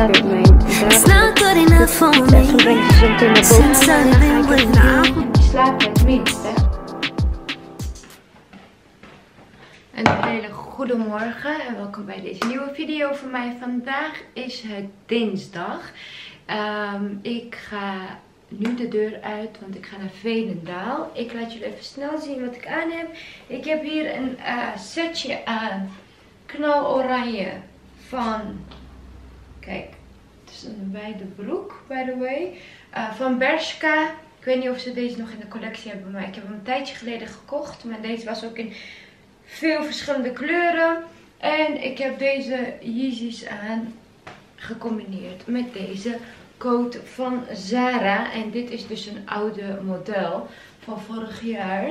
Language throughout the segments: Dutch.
slaap mijn daarom brengt ze zo meteen naar boven. Je slaapt het minst, hè? Een hele goede morgen en welkom bij deze nieuwe video van mij. Vandaag is het dinsdag. Ik ga nu de deur uit, want ik ga naar Veenendaal. Ik laat jullie even snel zien wat ik aan heb. Ik heb hier een setje aan. Knaloranje van, kijk, het is een wijde broek, by the way. Van Bershka. Ik weet niet of ze deze nog in de collectie hebben, maar ik heb hem een tijdje geleden gekocht. Maar deze was ook in veel verschillende kleuren. En ik heb deze Yeezys aan gecombineerd met deze coat van Zara. En dit is dus een oude model van vorig jaar.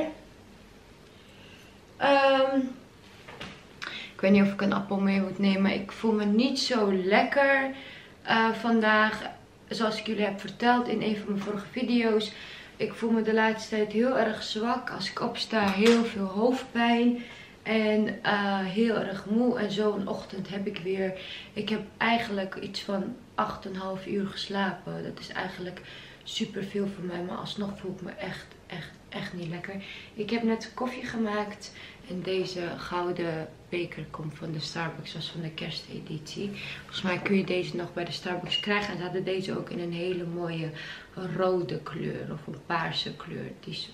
Ik weet niet of ik een appel mee moet nemen. Ik voel me niet zo lekker vandaag. Zoals ik jullie heb verteld in een van mijn vorige video's. Ik voel me de laatste tijd heel erg zwak. Als ik opsta, heel veel hoofdpijn. En heel erg moe. En zo'n ochtend heb ik weer. Ik heb eigenlijk iets van 8,5 uur geslapen. Dat is eigenlijk super veel voor mij. Maar alsnog voel ik me echt niet lekker. Ik heb net koffie gemaakt. En deze gouden beker komt van de Starbucks. Was van de kersteditie. Volgens mij kun je deze nog bij de Starbucks krijgen. En ze hadden deze ook in een hele mooie rode kleur. Of een paarse kleur. Die is...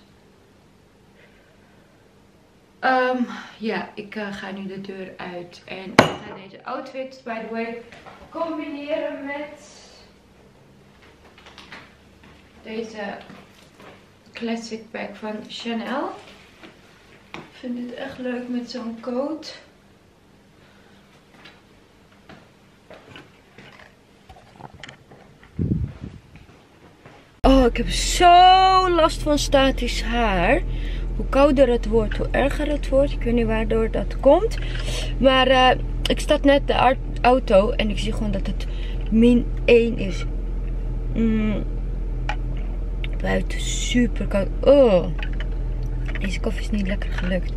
ja, ik ga nu de deur uit. En ik ga deze outfit, by the way, combineren met deze classic bag van Chanel. Ik vind dit echt leuk met zo'n coat. Oh, ik heb zo last van statisch haar. Hoe kouder het wordt, hoe erger het wordt. Ik weet niet waardoor dat komt. Maar ik start net de auto en ik zie gewoon dat het -1 is. Buiten super koud. Oh, deze koffie is niet lekker gelukt.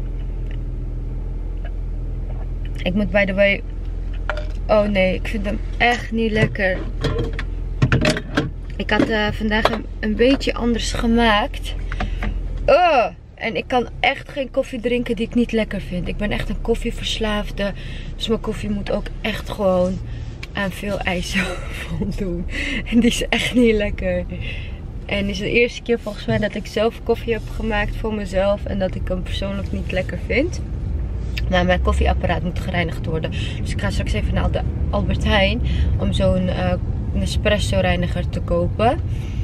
Ik moet by the way... Oh nee, ik vind hem echt niet lekker. Ik had vandaag een beetje anders gemaakt. En ik kan echt geen koffie drinken die ik niet lekker vind. Ik ben echt een koffieverslaafde. Dus mijn koffie moet ook echt gewoon aan veel eisen voldoen. En die is echt niet lekker. En het is de eerste keer volgens mij dat ik zelf koffie heb gemaakt voor mezelf. En dat ik hem persoonlijk niet lekker vind. Maar mijn koffieapparaat moet gereinigd worden. Dus ik ga straks even naar de Albert Heijn. Om zo'n Nespresso reiniger te kopen.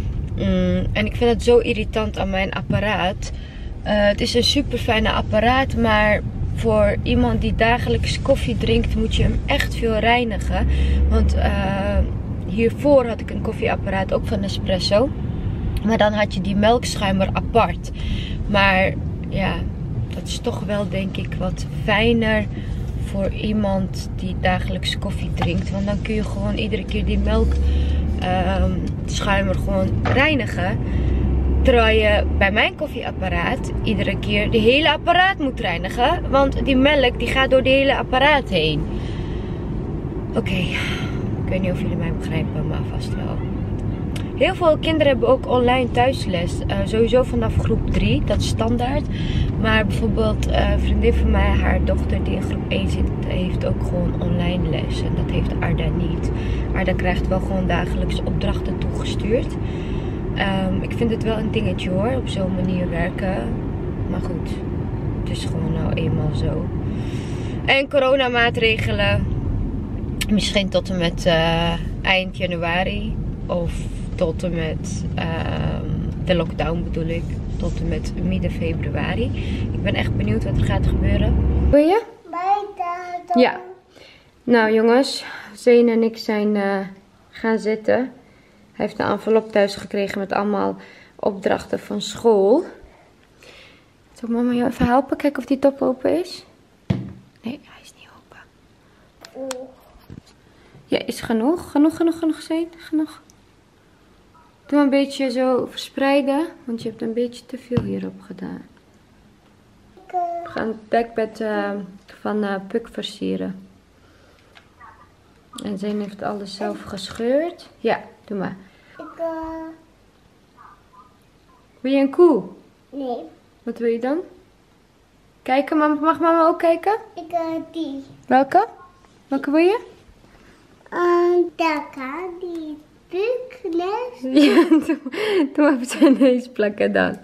En ik vind het zo irritant aan mijn apparaat. Het is een super fijne apparaat. Maar voor iemand die dagelijks koffie drinkt moet je hem echt veel reinigen. Want hiervoor had ik een koffieapparaat ook van Nespresso. Maar dan had je die melkschuimer apart. Maar ja, dat is toch wel denk ik wat fijner voor iemand die dagelijks koffie drinkt. Want dan kun je gewoon iedere keer die melkschuimer gewoon reinigen. Terwijl je bij mijn koffieapparaat iedere keer de hele apparaat moet reinigen. Want die melk die gaat door de hele apparaat heen. Oké, ik weet niet of jullie mij begrijpen, maar vast wel. Heel veel kinderen hebben ook online thuisles. Sowieso vanaf groep 3, dat is standaard. Maar bijvoorbeeld een vriendin van mij, haar dochter die in groep 1 zit, heeft ook gewoon online les. En dat heeft Arda niet. Arda krijgt wel gewoon dagelijks opdrachten toegestuurd. Ik vind het wel een dingetje hoor, op zo'n manier werken. Maar goed, het is gewoon nou eenmaal zo. En coronamaatregelen. Misschien tot en met eind januari. Of tot en met de lockdown bedoel ik. Tot en met midden februari. Ik ben echt benieuwd wat er gaat gebeuren. Wil je? Ja. Nou jongens, Zane en ik zijn gaan zitten. Hij heeft een envelop thuis gekregen met allemaal opdrachten van school. Zal ik mama jou even helpen? Kijken of die top open is. Nee, hij is niet open. Ja, is genoeg. Genoeg, Zane. Genoeg. Doe een beetje zo verspreiden, want je hebt een beetje te veel hierop gedaan. We gaan het dekbed van Puk versieren. En Zane heeft alles zelf gescheurd. Ja, doe maar. Wil je een koe? Nee. Wat wil je dan? Kijken, mag mama ook kijken? Ik die. Welke? Welke wil je? Die bukles. Ja, doe even zijn neus plakken dan.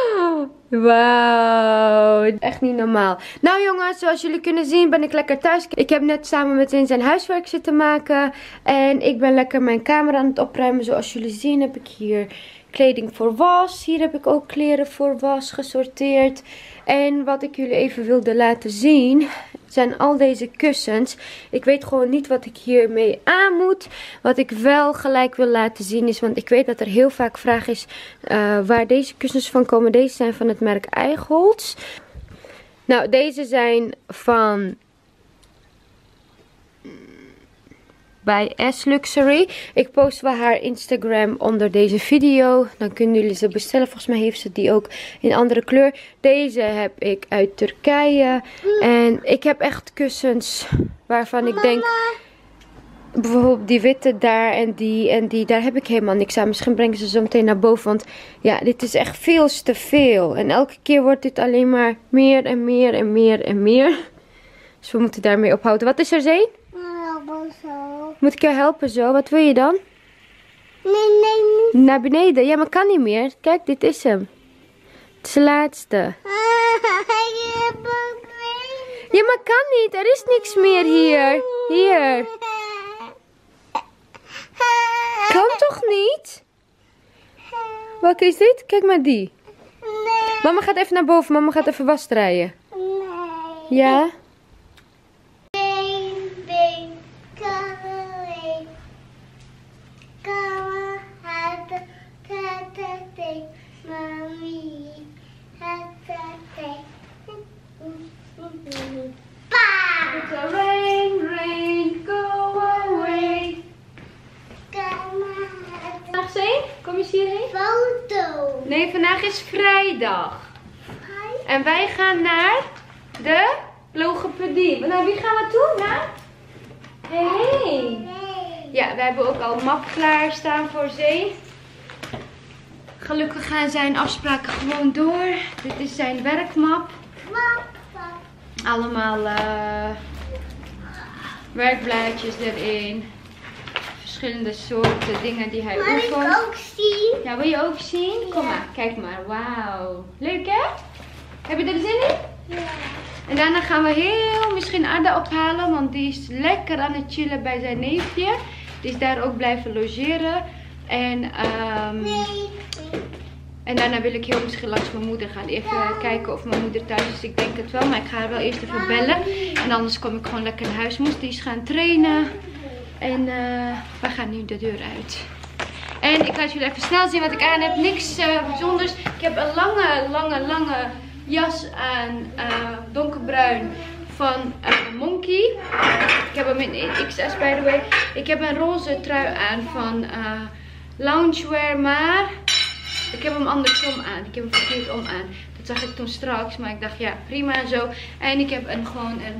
Wauw, echt niet normaal. Nou jongens, zoals jullie kunnen zien ben ik lekker thuis. Ik heb net samen met Zane zijn huiswerk zitten maken. En ik ben lekker mijn kamer aan het opruimen. Zoals jullie zien heb ik hier kleding voor was. Hier heb ik ook kleren voor was gesorteerd. En wat ik jullie even wilde laten zien zijn al deze kussens. Ik weet gewoon niet wat ik hiermee aan moet. Wat ik wel gelijk wil laten zien is, want ik weet dat er heel vaak vraag is waar deze kussens van komen. Deze zijn van het merk Eichholz. Nou, deze zijn van bij S Luxury. Ik post wel haar Instagram onder deze video. Dan kunnen jullie ze bestellen. Volgens mij heeft ze die ook in andere kleur. Deze heb ik uit Turkije. En ik heb echt kussens waarvan ik denk, bijvoorbeeld die witte daar en die, daar heb ik helemaal niks aan. Misschien brengen ze zo meteen naar boven. Want ja, dit is echt veel te veel. En elke keer wordt dit alleen maar meer en meer en meer en meer. Dus we moeten daarmee ophouden. Wat is er, Zane? Moet ik jou helpen zo? Wat wil je dan? Nee. Naar beneden? Ja, maar kan niet meer. Kijk, dit is hem. Het is de laatste. Ja, maar kan niet. Er is niks meer hier. Hier. Kan toch niet? Welke is dit? Kijk maar die. Mama gaat even naar boven. Mama gaat even was draaien. Ja? Rain, go away. Vandaag Zane? Kom eens hierheen. Foto. Nee, vandaag is vrijdag. En wij gaan naar de logopedie. Naar wie gaan we toe? Naar Helene. Ja, we hebben ook al een map klaarstaan voor Zane. Gelukkig gaan zijn afspraken gewoon door. Dit is zijn werkmap. Allemaal werkblaadjes erin. Verschillende soorten dingen die hij oefent. Wil ik ook zien? Ja, wil je ook zien? Kom maar, kijk maar. Wauw. Leuk hè? Heb je er zin in? Ja. En daarna gaan we misschien Arda ophalen. Want die is lekker aan het chillen bij zijn neefje. Die is daar ook blijven logeren. En en daarna wil ik heel misschien langs mijn moeder gaan. Even kijken of mijn moeder thuis is. Ik denk het wel, maar ik ga haar wel eerst even bellen. En anders kom ik gewoon lekker naar huis. Moest die is gaan trainen. En we gaan nu de deur uit. En ik laat jullie even snel zien wat ik aan heb. Niks bijzonders. Ik heb een lange jas aan. Donkerbruin van Monkey. Ik heb hem in XS by the way. Ik heb een roze trui aan van Loungewear. Maar ik heb hem andersom aan. Ik heb hem verkeerd om aan. Dat zag ik toen straks. Maar ik dacht ja prima en zo. En ik heb gewoon een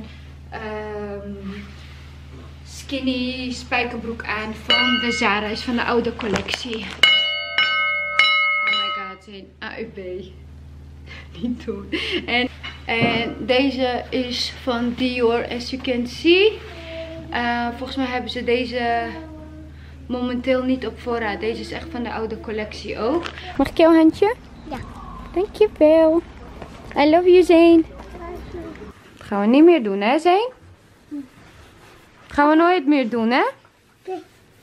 skinny spijkerbroek aan van de Zara's van de oude collectie. Oh my god, een AUB. Niet doen. En deze is van Dior, as you can see. Volgens mij hebben ze deze momenteel niet op voorraad. Deze is echt van de oude collectie ook. Mag ik jouw handje? Ja. Dankjewel. I love you, Zane. Dat gaan we niet meer doen, hè, Zane? Dat gaan we nooit meer doen, hè? Nee.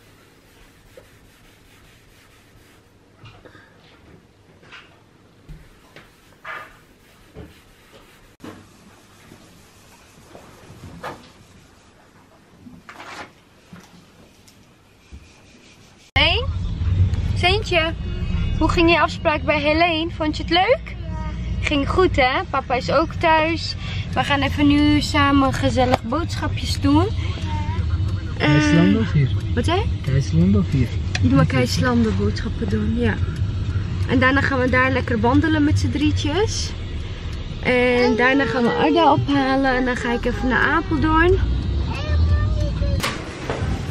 Zeentje, hoe ging je afspraak bij Helene? Vond je het leuk? Ging goed hè? Papa is ook thuis. We gaan even nu samen gezellig boodschapjes doen. IJsland of hier? Wat zei je? IJsland of hier? Doe maar IJslanden boodschappen doen, ja. En daarna gaan we daar lekker wandelen met z'n drietjes. En daarna gaan we Arda ophalen en dan ga ik even naar Apeldoorn.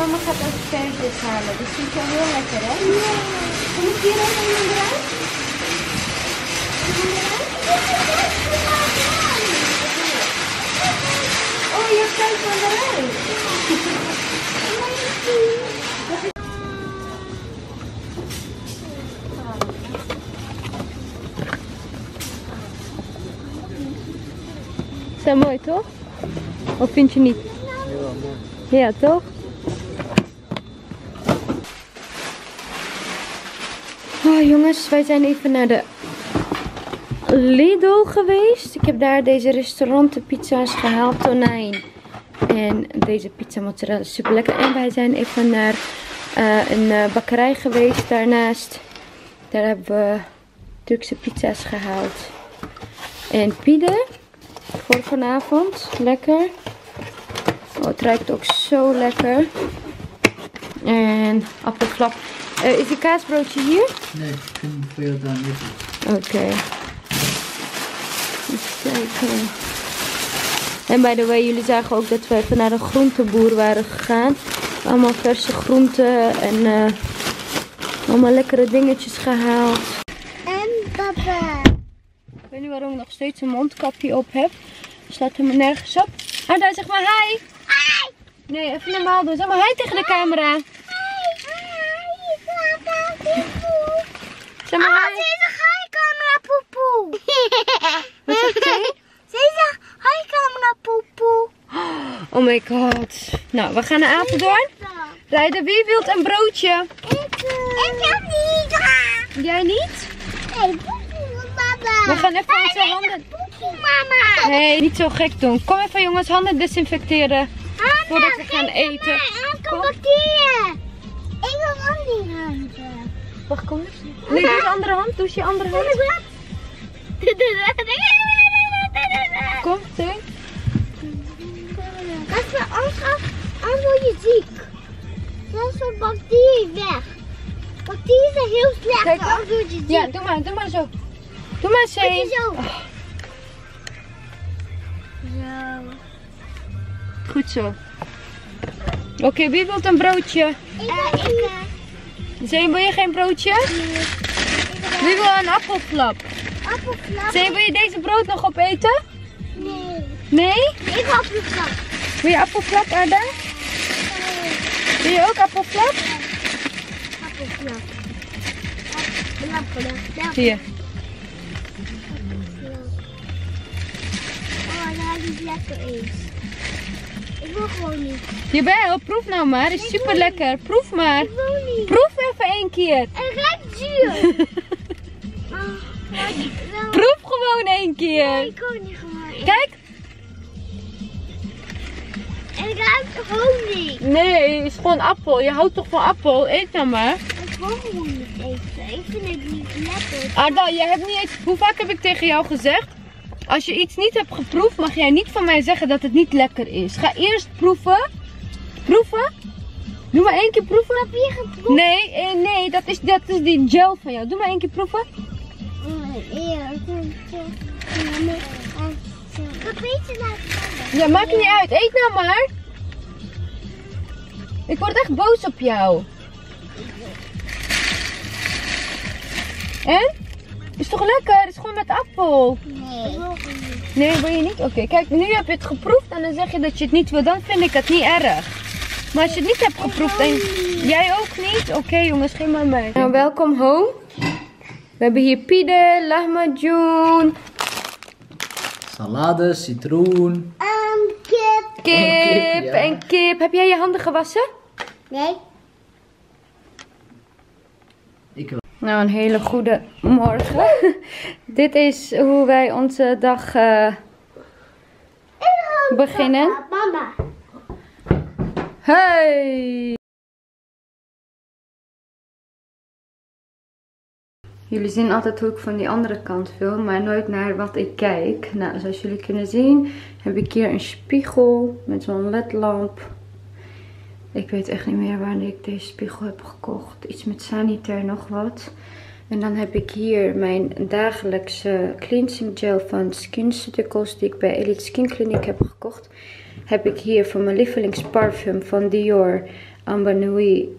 mama gaat ook verder halen. Dat vind je wel heel lekker, hè? Ja. Kom ik hier even in de eruit? Oh, je hebt tijd van eruit. Is dat mooi, toch? Of vind je niet? Ja, toch? Oh jongens, wij zijn even naar de Lidl geweest. Ik heb daar deze restaurantenpizza's gehaald, tonijn. En deze pizza mozzarella is super lekker. En wij zijn even naar een bakkerij geweest daarnaast. Daar hebben we Turkse pizza's gehaald. En pide voor vanavond. Lekker. Oh, het ruikt ook zo lekker. En appelflap. Is die kaasbroodje hier? Nee, ik vind het voor jou dan niet. Oké. Even kijken. En by the way, jullie zagen ook dat we even naar een groenteboer waren gegaan. Allemaal verse groenten en allemaal lekkere dingetjes gehaald. En papa. Ik weet niet waarom ik nog steeds een mondkapje op heb. Slaat hem nergens op. Arda, zeg maar hi. Hi. Nee, even normaal doen. Zeg maar hi tegen de camera. Hi. Zeg maar Oh, hi. ze zegt hi camera poepoe. Wat zegt ze? Ze zegt hi camera poepoe. Oh my god. Nou, we gaan naar Apeldoorn. Rijden, wie wilt een broodje? Ik heb niet. Jij niet? Nee, poepoe mama. We gaan even onze handen... Poepoe mama. Nee, niet zo gek doen. Kom even jongens, handen desinfecteren. Voordat we gaan eten. Kom bacteriën. Ik wil ook die handen. Wacht, kom eens. Nee, doe je andere hand. Doe je andere hand. Kom, Teun. Anders word je ziek. Dat is een bacterie weg. Bacteriën zijn heel slecht. Kijk, Anders word je ziek. Ja, doe maar zo. Doe maar Doe eens. zo. Oh, Zo. goed zo. Oké, wie wilt een broodje? Zee, wil je geen broodje? Wie wil een appelflap? Appelflap? Zee, wil je deze brood nog opeten? Nee. Nee? Ik wil appelflap. Wil je appelflap, Arda? Wil je ook appelflap? Appelflap. Appelflap. Hier. Oh, dat niet lekker is. Ik wil gewoon niet. Jawel, proef nou maar. Is super lekker. Proef maar. Ik wil niet. Proef even 1 keer. Het ruikt zuur. Proef gewoon 1 keer. Nee, ik wil niet gewoon. Kijk. Het ruikt gewoon niet. Nee, het is gewoon appel. Je houdt toch van appel? Eet nou maar. Ik wil gewoon niet eten. Ik vind het niet lekker. Arda, jij hebt niet eens... Hoe vaak heb ik tegen jou gezegd? Als je iets niet hebt geproefd, mag jij niet van mij zeggen dat het niet lekker is. Ga eerst proeven. Proeven. Doe maar 1 keer proeven. Heb je geproefd? Nee, dat is die gel van jou. Doe maar 1 keer proeven. Ja, maakt niet uit. Eet nou maar. Ik word echt boos op jou. En? Is toch lekker? Het is gewoon met appel. Nee. Nee, wil je niet? Oké, kijk, nu heb je het geproefd en dan zeg je dat je het niet wil. Dan vind ik het niet erg. Maar als je het niet hebt geproefd en jij ook niet? Oké, jongens, geen maar mee. Nou, welkom home. We hebben hier pide, lahmacun, Salade, citroen. Kip. kip Ja. en kip. Heb jij je handen gewassen? Nee. Ik wel. Nou, een hele goede morgen. Dit is hoe wij onze dag beginnen. Mama. Hey! Jullie zien altijd hoe ik van die andere kant film, maar nooit naar wat ik kijk. Nou, zoals jullie kunnen zien heb ik hier een spiegel met zo'n ledlamp. Ik weet echt niet meer wanneer ik deze spiegel heb gekocht. Iets met sanitair nog wat. En dan heb ik hier mijn dagelijkse cleansing gel van SkinCeuticals die ik bij Elite Skin Clinic heb gekocht. Heb ik hier voor mijn lievelingsparfum van Dior Amber Nui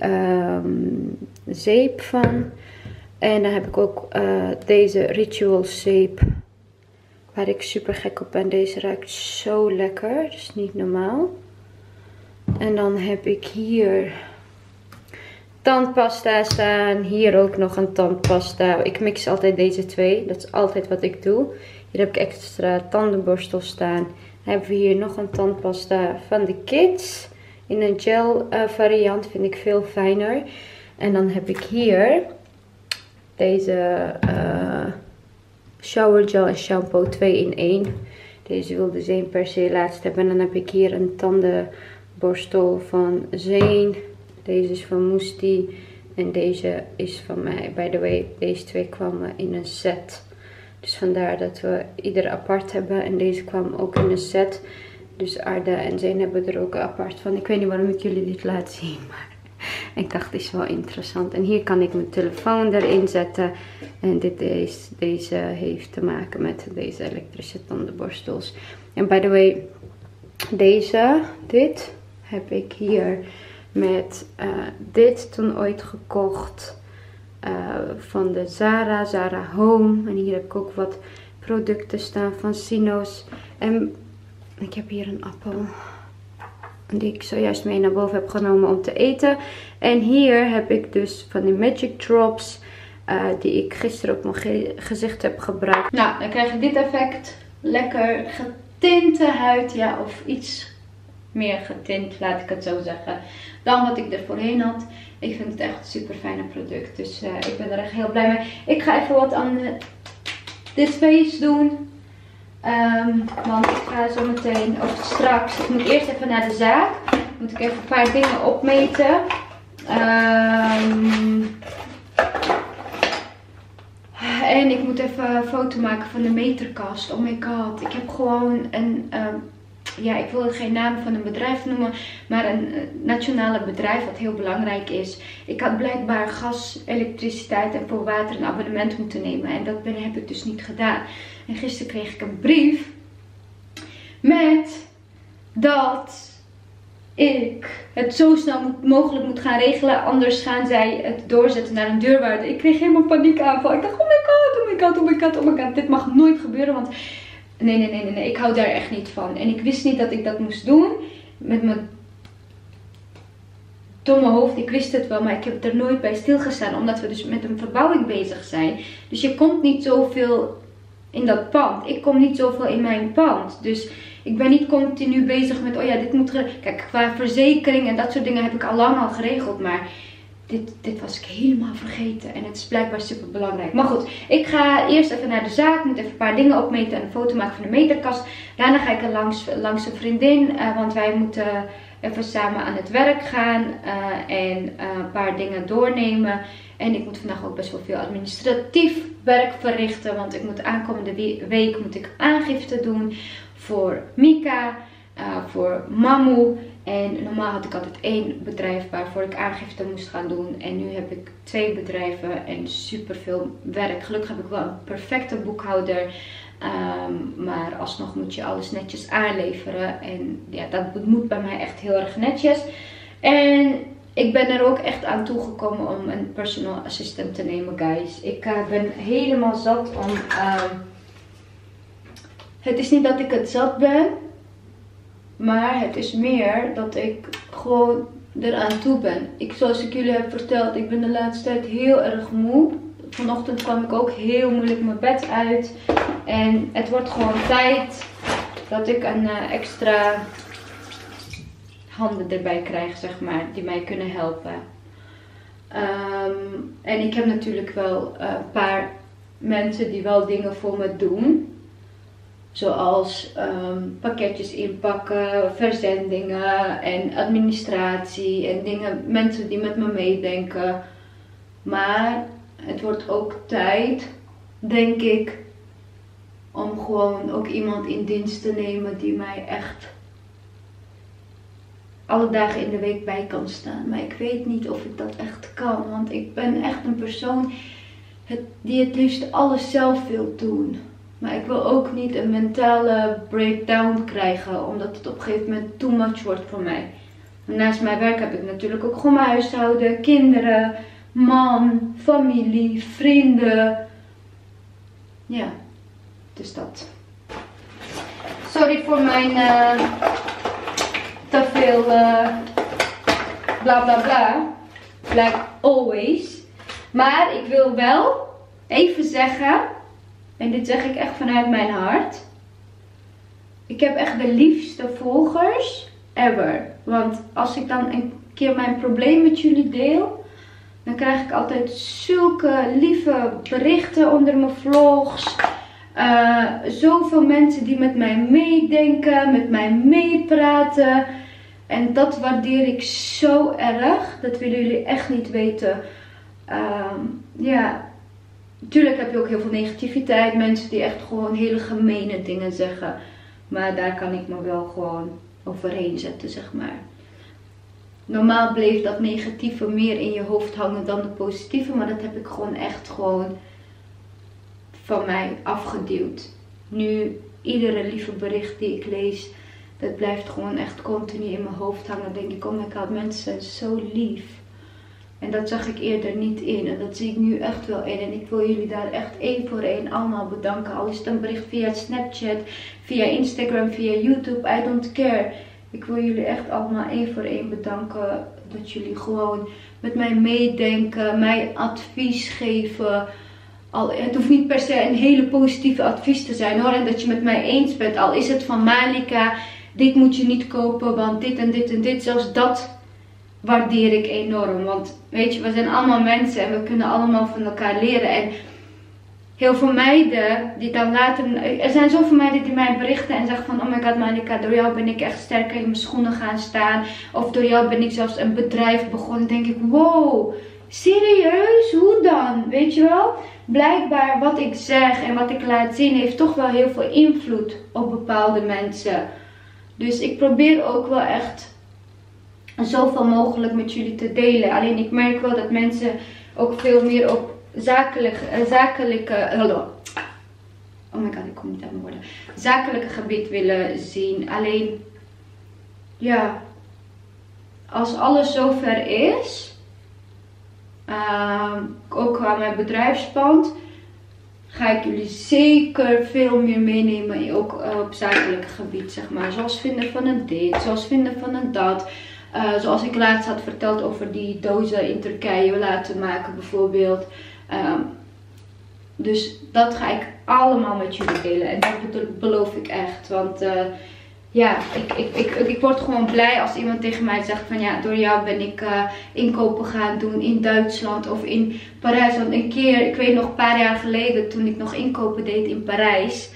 zeep van. En dan heb ik ook deze Ritual zeep. Waar ik super gek op ben. Deze ruikt zo lekker. Dat is niet normaal. En dan heb ik hier tandpasta staan. Hier ook nog een tandpasta. Ik mix altijd deze twee. Dat is altijd wat ik doe. Hier heb ik extra tandenborstel staan. Dan hebben we hier nog een tandpasta van de Kids. In een gel variant. Vind ik veel fijner. En dan heb ik hier deze shower gel en shampoo 2 in 1. Deze wilde Zeen per se laatst hebben. En dan heb ik hier een tandenborstel van Zeen. Deze is van Moesti. En deze is van mij. By the way, deze twee kwamen in een set. Dus vandaar dat we ieder apart hebben. En deze kwam ook in een set. Dus Arda en Zeen hebben er ook apart van. Ik weet niet waarom ik jullie dit laat zien. Maar ik dacht, dit is wel interessant. En hier kan ik mijn telefoon erin zetten. En deze heeft te maken met deze elektrische tandenborstels. En by the way, dit heb ik hier met dit toen ooit gekocht. Van de Zara Home. En hier heb ik ook wat producten staan van Sino's. En ik heb hier een appel. Die ik zojuist mee naar boven heb genomen om te eten. En hier heb ik dus van die Magic Drops. Die ik gisteren op mijn gezicht heb gebruikt. Nou, dan krijg je dit effect. Lekker getinte huid. Ja, of iets meer getint, laat ik het zo zeggen. Dan wat ik er voorheen had. Ik vind het echt een super fijne product. Dus ik ben er echt heel blij mee. Ik ga even wat aan dit face doen. Want ik ga zo meteen, of straks, ik moet eerst even naar de zaak. Moet ik even een paar dingen opmeten. En ik moet even een foto maken van de meterkast. Oh my god, ik heb gewoon een, ja, ik wil geen naam van een bedrijf noemen, maar een nationale bedrijf wat heel belangrijk is. Ik had blijkbaar gas, elektriciteit en voor water een abonnement moeten nemen. En dat heb ik dus niet gedaan. En gisteren kreeg ik een brief met dat ik het zo snel mogelijk moet gaan regelen. Anders gaan zij het doorzetten naar een deurwaarder. Ik kreeg helemaal paniekaanval. Ik dacht, oh my god, oh my god, oh my god, oh my god. Dit mag nooit gebeuren, want nee. Ik hou daar echt niet van. En ik wist niet dat ik dat moest doen. Met mijn domme hoofd. Ik wist het wel, maar ik heb er nooit bij stilgestaan. Omdat we dus met een verbouwing bezig zijn. Dus je komt niet zoveel in dat pand. Ik kom niet zoveel in mijn pand. Dus ik ben niet continu bezig met, oh ja, dit moet kijk, qua verzekering en dat soort dingen heb ik al lang al geregeld. Maar dit was ik helemaal vergeten. En het is blijkbaar super belangrijk. Maar goed, ik ga eerst even naar de zaak. Ik moet even een paar dingen opmeten en een foto maken van de meterkast. Daarna ga ik er langs een vriendin. Want wij moeten even samen aan het werk gaan. En een paar dingen doornemen. En ik moet vandaag ook best wel veel administratief werk verrichten. Want ik moet aankomende week aangifte doen voor Mika, voor Mamu. En normaal had ik altijd 1 bedrijf waarvoor ik aangifte moest gaan doen. En nu heb ik 2 bedrijven en super veel werk. Gelukkig heb ik wel een perfecte boekhouder. Maar alsnog moet je alles netjes aanleveren. En ja, dat moet bij mij echt heel erg netjes. En ik ben er ook echt aan toegekomen om een personal assistant te nemen, guys. Ik ben helemaal zat om... Het is niet dat ik het zat ben. Maar het is meer dat ik gewoon eraan toe ben. Zoals ik jullie heb verteld, ik ben de laatste tijd heel erg moe. Vanochtend kwam ik ook heel moeilijk mijn bed uit. En het wordt gewoon tijd dat ik een extra handen erbij krijg, zeg maar, die mij kunnen helpen. En ik heb natuurlijk wel een paar mensen die wel dingen voor me doen. Zoals pakketjes inpakken, verzendingen en administratie en dingen, mensen die met me meedenken. Maar het wordt ook tijd, denk ik, om gewoon ook iemand in dienst te nemen die mij echt alle dagen in de week bij kan staan. Maar ik weet niet of ik dat echt kan, want ik ben echt een persoon die het liefst alles zelf wil doen. Maar ik wil ook niet een mentale breakdown krijgen, omdat het op een gegeven moment too much wordt voor mij. Naast mijn werk heb ik natuurlijk ook gewoon mijn huishouden, kinderen, man, familie, vrienden. Ja, dus dat. Sorry voor mijn te veel bla bla bla. Like always. Maar ik wil wel even zeggen, en dit zeg ik echt vanuit mijn hart. Ik heb echt de liefste volgers ever. Want als ik dan een keer mijn probleem met jullie deel, dan krijg ik altijd zulke lieve berichten onder mijn vlogs. Zoveel mensen die met mij meedenken, met mij meepraten. En dat waardeer ik zo erg. Dat willen jullie echt niet weten. Ja, natuurlijk heb je ook heel veel negativiteit. Mensen die echt gewoon hele gemene dingen zeggen. Maar daar kan ik me wel gewoon overheen zetten, zeg maar. Normaal bleef dat negatieve meer in je hoofd hangen dan de positieve. Maar dat heb ik gewoon echt gewoon van mij afgeduwd. Nu, iedere lieve bericht die ik lees, dat blijft gewoon echt continu in mijn hoofd hangen. Dan denk ik, oh my god, mensen zijn zo lief. En dat zag ik eerder niet in. En dat zie ik nu echt wel in. En ik wil jullie daar echt één voor één allemaal bedanken. Al is het een bericht via Snapchat, via Instagram, via YouTube. I don't care. Ik wil jullie echt allemaal één voor één bedanken. Dat jullie gewoon met mij meedenken. Mij advies geven. Het hoeft niet per se een hele positieve advies te zijn hoor. En dat je met mij eens bent. Al is het van Malika. Dit moet je niet kopen. Want dit en dit en dit. Zelfs dat waardeer ik enorm. Want weet je, we zijn allemaal mensen. En we kunnen allemaal van elkaar leren. En heel veel meiden die dan later... Er zijn zoveel meiden die mij berichten en zeggen van... Oh my god Malika, door jou ben ik echt sterker in mijn schoenen gaan staan. Of door jou ben ik zelfs een bedrijf begonnen. Dan denk ik, wow, serieus? Hoe dan? Weet je wel? Blijkbaar wat ik zeg en wat ik laat zien heeft toch wel heel veel invloed op bepaalde mensen. Dus ik probeer ook wel echt zoveel mogelijk met jullie te delen. Alleen ik merk wel dat mensen ook veel meer op zakelijke oh my god, ik kom niet aan mijn woorden. Zakelijke gebied willen zien. Alleen, ja, als alles zover is, ook qua mijn bedrijfspand, ga ik jullie zeker veel meer meenemen, ook op zakelijk gebied, zeg maar. Zoals vinden van een dit, zoals vinden van een dat. Zoals ik laatst had verteld over die dozen in Turkije laten maken bijvoorbeeld. Dus dat ga ik allemaal met jullie delen. En dat beloof ik echt. Want ja, ik word gewoon blij als iemand tegen mij zegt van ja, door jou ben ik inkopen gaan doen in Duitsland of in Parijs. Want een keer, ik weet nog een paar jaar geleden toen ik nog inkopen deed in Parijs.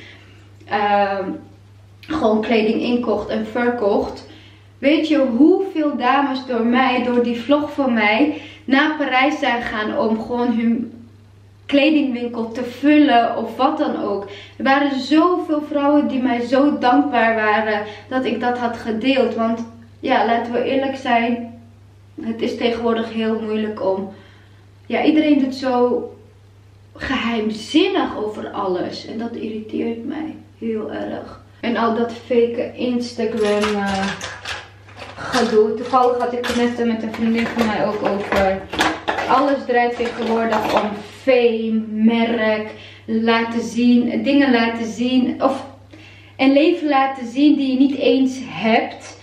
Gewoon kleding inkocht en verkocht. Weet je hoeveel dames door die vlog van mij, naar Parijs zijn gegaan om gewoon hun kledingwinkel te vullen of wat dan ook. Er waren zoveel vrouwen die mij zo dankbaar waren dat ik dat had gedeeld. Want ja, laten we eerlijk zijn, het is tegenwoordig heel moeilijk om... Ja, iedereen doet zo geheimzinnig over alles. En dat irriteert mij heel erg. En al dat fake Instagram gedoe. Toevallig had ik het net met een vriendin van mij ook over. Alles draait tegenwoordig om fame, merk, laten zien, dingen laten zien. Of een leven laten zien die je niet eens hebt.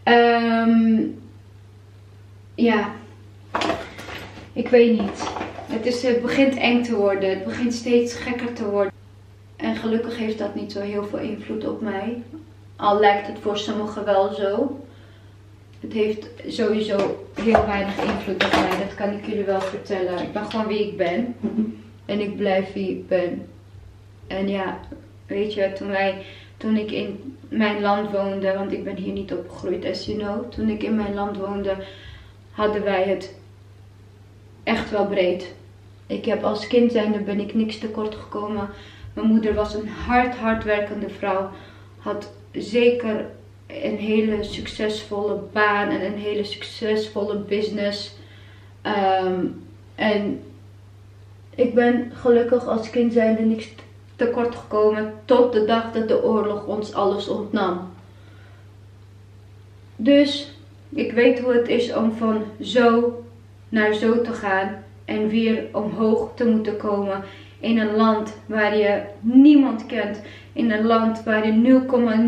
Ja, ik weet niet. Het begint eng te worden. Het begint steeds gekker te worden. En gelukkig heeft dat niet zo heel veel invloed op mij. Al lijkt het voor sommigen wel zo. Het heeft sowieso heel weinig invloed op mij. Dat kan ik jullie wel vertellen. Ik ben gewoon wie ik ben. En ik blijf wie ik ben. En ja, weet je, toen ik in mijn land woonde. Want ik ben hier niet opgegroeid, as you know. Toen ik in mijn land woonde, hadden wij het echt wel breed. Ik heb als kind zijnde ben ik niks tekort gekomen. Mijn moeder was een hard werkende vrouw. Had zeker een hele succesvolle baan en een hele succesvolle business. En ik ben gelukkig als kind zijnde niks tekort gekomen tot de dag dat de oorlog ons alles ontnam. Dus Ik weet hoe het is om van zo naar zo te gaan. En weer omhoog te moeten komen. In een land waar je niemand kent. In een land waar je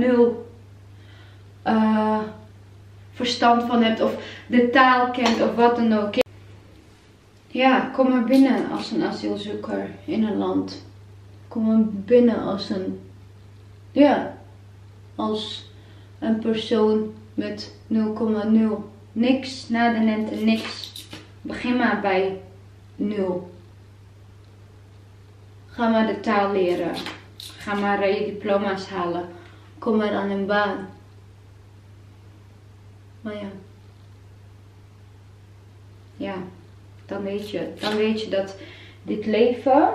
0,0 verstand van hebt. Of de taal kent of wat dan ook. Ja, kom maar binnen als een asielzoeker in een land. Kom maar binnen als een... Ja, als een persoon met 0,0. Niks, nada nente, niks. Begin maar bij 0. Ga maar de taal leren. Ga maar je diploma's halen. Kom maar aan een baan. Maar ja. Ja, dan weet je dat dit leven...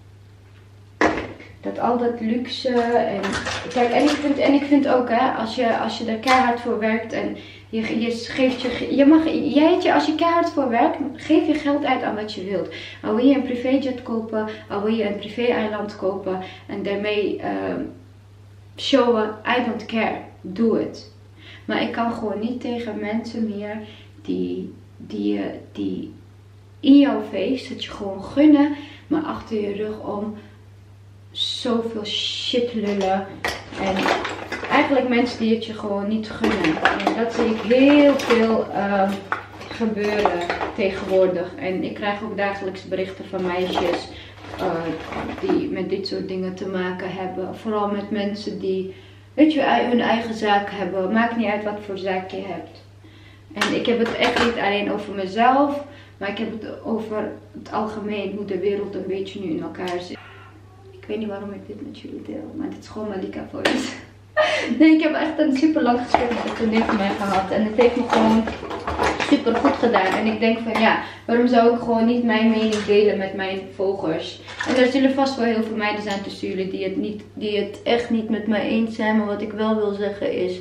Dat al dat luxe en... Kijk, en ik vind ook, hè, als je er keihard voor werkt en je geeft als je keihard voor werkt, geef je geld uit aan wat je wilt. Al wil je een privéjet kopen, al wil je een privé-eiland kopen en daarmee showen, I don't care, doe het. Maar ik kan gewoon niet tegen mensen meer die in jouw face, dat je gewoon gunnen, maar achter je rug om zoveel shit lullen. En eigenlijk mensen die het je gewoon niet gunnen. En dat zie ik heel veel gebeuren tegenwoordig. En ik krijg ook dagelijks berichten van meisjes die met dit soort dingen te maken hebben. Vooral met mensen die, weet je, hun eigen zaak hebben. Maakt niet uit wat voor zaak je hebt. En ik heb het echt niet alleen over mezelf. Maar ik heb het over het algemeen. Hoe de wereld een beetje nu in elkaar zit. Ik weet niet waarom ik dit met jullie deel, maar dit is gewoon Malika voice. Nee, ik heb echt een super lang gesprek met een vriendin van mij gehad. En het heeft me gewoon super goed gedaan. En ik denk van ja, waarom zou ik gewoon niet mijn mening delen met mijn volgers? En er zullen vast wel heel veel meiden zijn tussen jullie die het echt niet met mij eens zijn. Maar wat ik wel wil zeggen is,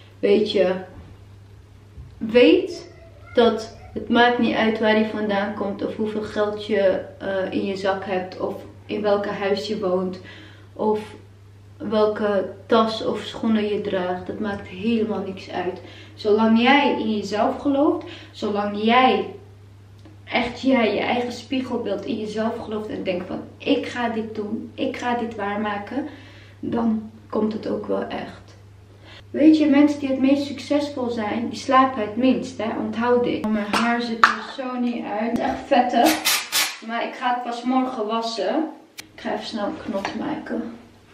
weet dat het maakt niet uit waar je vandaan komt. Of hoeveel geld je in je zak hebt. Of in welke huis je woont. Of welke tas of schoenen je draagt. Dat maakt helemaal niks uit. Zolang jij in jezelf gelooft. Zolang jij echt je eigen spiegelbeeld in jezelf gelooft. En denkt van ik ga dit doen. Ik ga dit waarmaken. Dan komt het ook wel echt. Weet je, mensen die het meest succesvol zijn. Die slapen het minst. Hè? Onthoud dit. Mijn haar ziet er zo niet uit. Het is echt vettig. Maar ik ga het pas morgen wassen. Ik ga even snel een knot maken.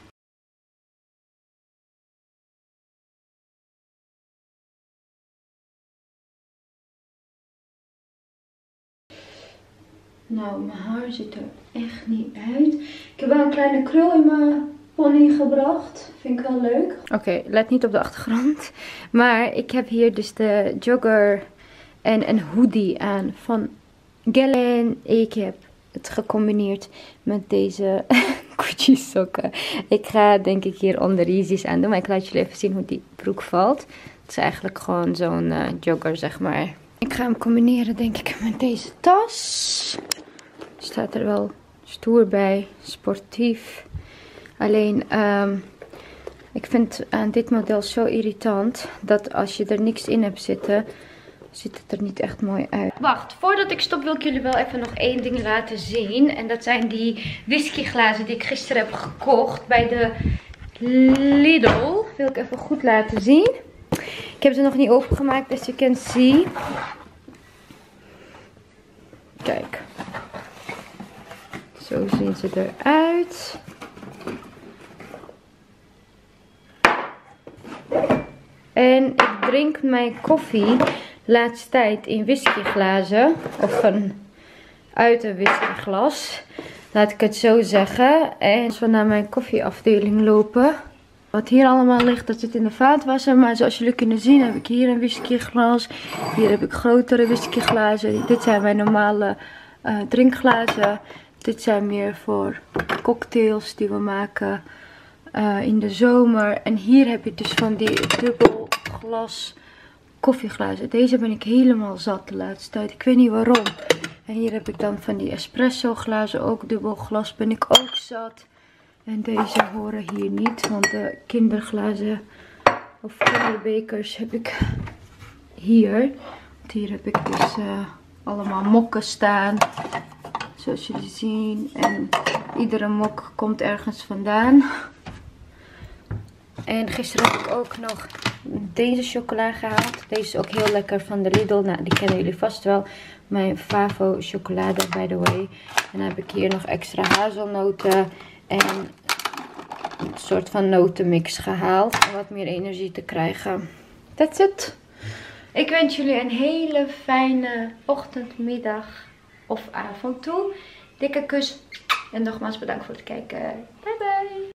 Nou, mijn haar ziet er echt niet uit. Ik heb wel een kleine krul in mijn pony gebracht. Vind ik wel leuk. Oké, let niet op de achtergrond. Maar ik heb hier dus de jogger en een hoodie aan van Gellen. Ik heb het gecombineerd met deze Gucci sokken. Ik ga denk ik hier onder Yeezys aan doen. Maar ik laat jullie even zien hoe die broek valt. Het is eigenlijk gewoon zo'n jogger, zeg maar. Ik ga hem combineren denk ik met deze tas. Staat er wel stoer bij. Sportief. Alleen, ik vind aan dit model zo irritant. Dat als je er niks in hebt zitten, ziet het er niet echt mooi uit. Wacht, voordat ik stop wil ik jullie wel even nog één ding laten zien. En dat zijn die whiskyglazen die ik gisteren heb gekocht bij de Lidl. Wil ik even goed laten zien. Ik heb ze nog niet opengemaakt, dus je kan zien. Kijk. Zo zien ze eruit. En ik drink mijn koffie de laatste tijd in whiskyglazen. Of uit een whiskyglas. Laat ik het zo zeggen. En als we naar mijn koffieafdeling lopen. Wat hier allemaal ligt, dat zit in de vaatwasser. Maar zoals jullie kunnen zien heb ik hier een whiskyglas. Hier heb ik grotere whiskyglazen. Dit zijn mijn normale drinkglazen. Dit zijn meer voor cocktails die we maken in de zomer. En hier heb ik dus van die dubbel glas koffieglazen. Deze ben ik helemaal zat de laatste tijd. Ik weet niet waarom. En hier heb ik dan van die espresso glazen. Ook dubbel glas ben ik ook zat. En deze horen hier niet. Want de kinderglazen of kinderbekers heb ik hier. Want hier heb ik dus allemaal mokken staan. Zoals jullie zien. En iedere mok komt ergens vandaan. En gisteren heb ik ook nog deze chocola gehaald. Deze is ook heel lekker van de Lidl. Nou, die kennen jullie vast wel. Mijn Favo chocolade, by the way. En dan heb ik hier nog extra hazelnoten. En een soort van notenmix gehaald. Om wat meer energie te krijgen. That's it. Ik wens jullie een hele fijne ochtend, middag of avond toe. Dikke kus. En nogmaals bedankt voor het kijken. Bye bye.